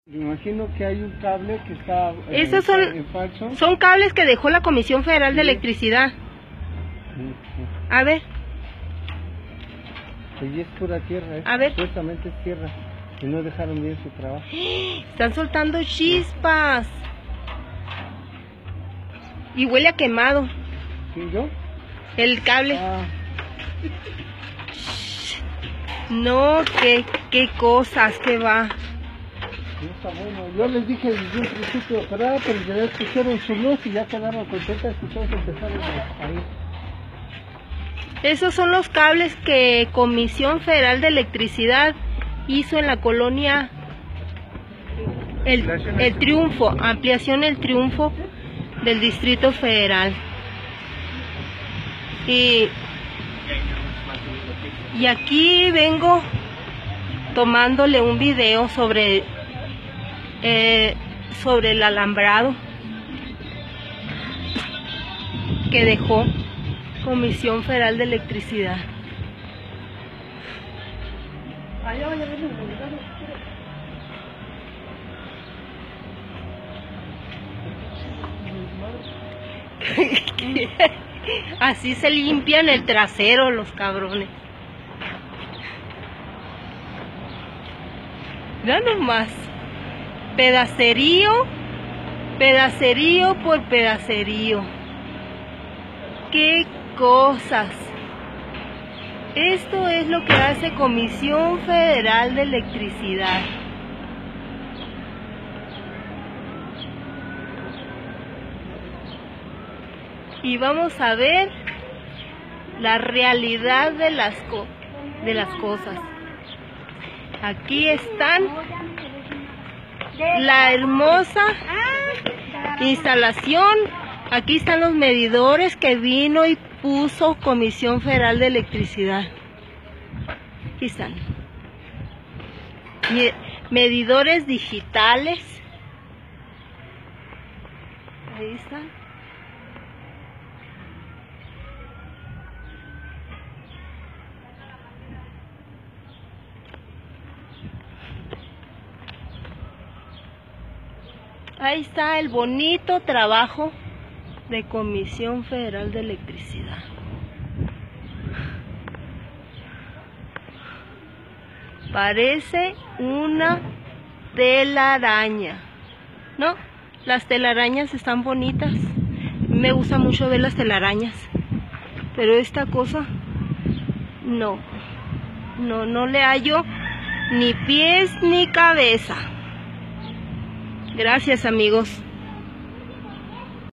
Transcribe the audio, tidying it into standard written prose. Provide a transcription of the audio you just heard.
Me imagino que hay un cable que está Esos falso. son cables que dejó la Comisión Federal de Electricidad. A ver. Y es pura tierra, A ver. Supuestamente es tierra. Y no dejaron bien su trabajo. Están soltando chispas. Y huele a quemado. ¿Sí, yo? El cable. Ah. No, qué cosas que va. No está bueno. Yo les dije desde un principio, pero ya escucharon su luz y ya quedaron contentas y todos empezaron ahí. Esos son los cables que Comisión Federal de Electricidad hizo en la colonia El Triunfo, ampliación El Triunfo del Distrito Federal. Y aquí vengo tomándole un video sobre el alambrado que dejó Comisión Federal de Electricidad. Así se limpian el trasero los cabrones. Ya nomás. Pedacerío, pedacerío por pedacerío. ¡Qué cosas! Esto es lo que hace Comisión Federal de Electricidad. Y vamos a ver la realidad de las cosas. Aquí están la hermosa instalación. Aquí están los medidores que vino y puso Comisión Federal de Electricidad. Aquí están. Medidores digitales. Ahí están. Ahí está el bonito trabajo de Comisión Federal de Electricidad. Parece una telaraña, ¿no? Las telarañas están bonitas. Me gusta mucho ver las telarañas. Pero esta cosa, no le hallo ni pies ni cabeza. Gracias, amigos.